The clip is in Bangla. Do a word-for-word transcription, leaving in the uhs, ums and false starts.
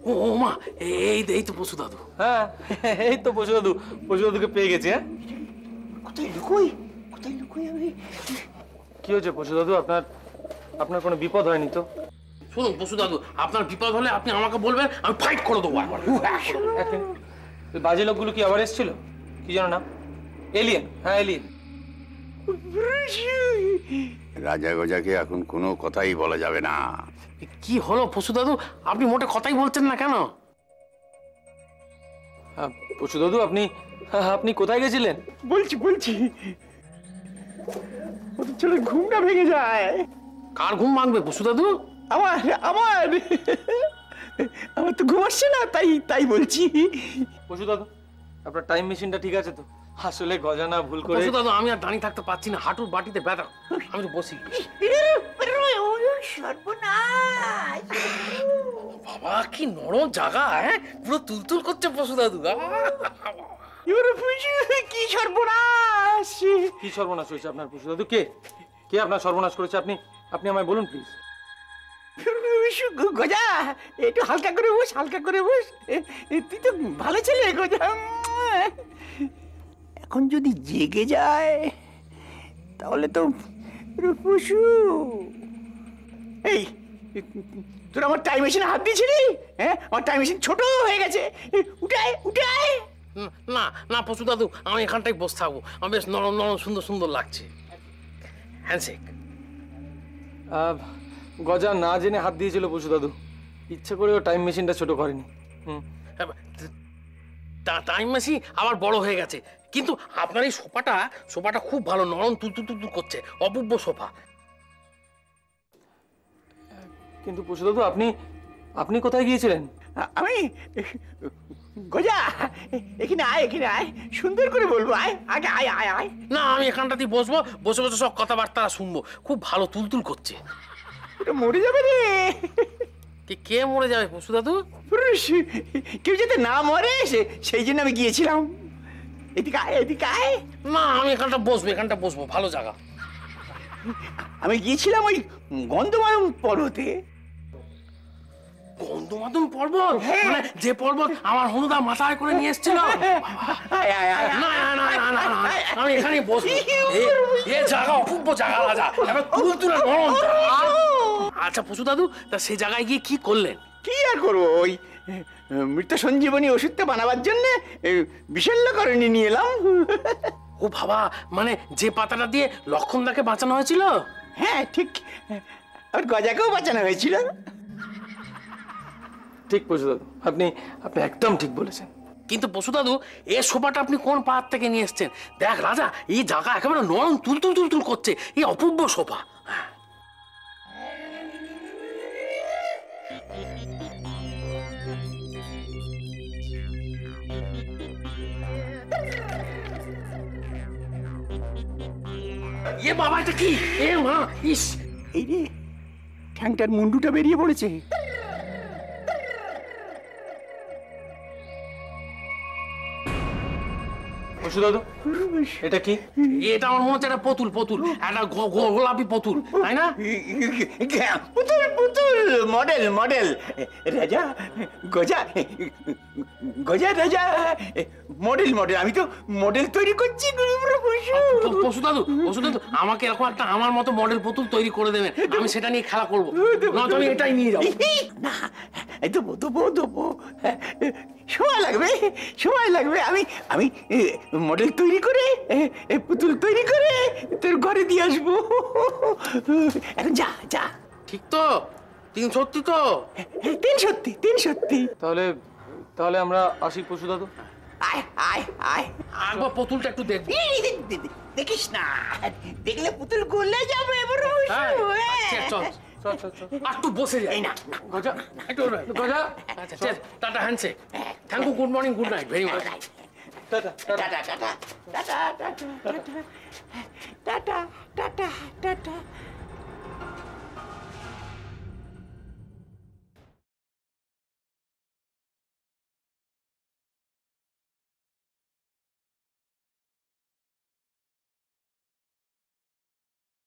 ও মা, এই এই তো পশু দাদু। হ্যাঁ, এই তো পশু দাদু। পশু দাদুকে পেয়ে গেছি। হ্যাঁ, কোথায় লুকোই কোথায় লুকোই আমি? কি হয়েছে পশু দাদু? আপনার আপনার কোনো বিপদ হয়নি তো? শুনুন পশু দাদু, আপনার বিপদ হলে আপনি আমাকে বলবেন, আমি ফাইট করে দেবো একবার। ওই বাজে লোকগুলো কি আবার এসেছিল? কি জানো না? এলিয়েন। হ্যাঁ, এলিয়েন। রাজা গজাকে এখন কোনো কথাই বলা যাবে না। কি হলো পশু দাদু, আপনি মোটে কথাই বলছেন না কেন? পশু দাদু, আপনি আপনি কোথায় গেছিলেন? বলছি বলছি ওদের চলে ঘুমটা ভেঙে যায়। কার ঘুম ভাঙবে পশু দাদু? আমার আমার আমার তো ঘুম আসছে না, তাই তাই বলছি। পশু দাদু, আপনার টাইম মেশিনটা ঠিক আছে তো? আসলে গজানা ভুল করে। পশু দাদু, আমি আর দাঁড়িয়ে থাকতে পারছি না, হাঁটুর বাটিতে ব্যথা, আমি তো বসি। বাবা কি নরম জায়গা, হ্যাঁ, পুরো তুলতুল করছে পশু দাদু। কি সর্বনাশ! কি সর্বনাশ হয়েছে আপনার পশু দাদু? কে কে আপনার সর্বনাশ করেছে? আপনি আপনি আমায় বলুন প্লিজ। গজা, একটু হালকা করে বস, হালকা করে বস। তুই তো ভালো ছেলে গজা। এখন যদি জেগে যায় তাহলে তো রূপসু। এই, তোর আমার টাইম মেশিনে হাত দিয়েছিলি? হ্যাঁ, আমার টাইম মেশিন ছোট হয়ে গেছে। উঠায় উঠায়। না না পশু দাদু, আমি এখানটাই বসে থাকবো, আমি বেশ নরম নরম সুন্দর সুন্দর লাগছে। হ্যান্ডশেক। গজা না জেনে হাত দিয়েছিল পশু দাদু, ইচ্ছে করেও টাইম মেশিনটা ছোট করেনি। হুম, টাইম মেশিন আবার বড় হয়ে গেছে, কিন্তু আপনার এই সোফাটা সোফাটা খুব ভালো, নরম তুলতুল তুলতুল করছে, অপূর্ব সোফা। কিন্তু পশু দাদু, আপনি আপনি কোথায় গিয়েছিলেন? আমি গজা, এখানে আয়, এখানে আয়, সুন্দর করে বলবো। আয় আগে, আয় আয় আয়। না, আমি এখানটাতেই বসবো, বসে বসে সব কথাবার্তা শুনবো, খুব ভালো তুলতুল করছে। এটা মরে যাবে রে। কে মরে যাবে পশু দাদু? কেউ যাতে না মরে সেই জন্য আমি গিয়েছিলাম। এদিকে আয়, এদিকে আয়। না, আমি এখানটা বসবো, এখানটা বসবো, ভালো জায়গা। আমি গিয়েছিলাম ওই গন্ধমাদন পর্বতে। গন্ধমাদন পর্বত? মানে যে পর্বত আমার হনুদা মাথায় করে নিয়ে এসেছিল? আমি এখানে বসবো, এ জায়গা অপূর্ব জায়গা রাজা, এবার তুলে তুলে নরম। আচ্ছা পশু দাদু, তা সে জায়গায় গিয়ে কি করলেন? কি আর করবো, ওই মৃত সঞ্জীবনী ওষুধটা বানাবার জন্য বিশল্যকরণী নিয়ে এলাম। ও বাবা, মানে যে পাতাটা দিয়ে লক্ষণদাকে বাঁচানো হয়েছিল? হ্যাঁ ঠিক, আর গজাকেও বাঁচানো হয়েছিল। ঠিক পশু দাদু, আপনি আপনি একদম ঠিক বলেছেন। কিন্তু পশু দাদু, এই সোফাটা আপনি কোন পাহাড় থেকে নিয়ে এসছেন? দেখ রাজা, এই জায়গা একেবারে নরম তুলতুল তুলতুল করছে, এই অপূর্ব সোফা। এ বাবা, এটা কি? এ মা, ইস! এই রে, ঠ্যাংটার মুন্ডুটা বেরিয়ে পড়েছে। পশু দাদু, এটা কি? এটা আমার মনে হচ্ছে একটা পুতুল, পুতুল, একটা গোলাপি পুতুল, তাই না? পুতুল পুতুল, মডেল মডেল। রাজা, গজা গজা রাজা, মডেল মডেল। আমি তো মডেল তৈরি করছি। পশু দাদু, পশু দাদু, আমাকে এরকম একটা আমার মতো মডেল পুতুল তৈরি করে দেবেন, আমি সেটা নিয়ে খেলা করবো, নয়তো আমি এটাই নিয়ে যাবো। না, দেবো দেবো দেবো, সময় লাগবে, সময় লাগবে। আমি আমি মডেল তৈরি করে, পুতুল তৈরি করে তোর ঘরে দিয়ে আসবো। এখন যা যা। ঠিক তো? তিন সত্যি তো? তিন সত্যি, তিন সত্যি। তাহলে তাহলে আমরা আসি পশু দাদু। আয় আয় আয়, একবার পুতুলটা একটু দেখ। দেখিস না, দেখলে পুতুল গলে যাবে। চল চল চল চল, একটু বসে যাই। না গজা, একটু গজা। আচ্ছা tata, handshake, thank you, good morning, good night, very much. Tata tata tata tata tata tata tata tata tata.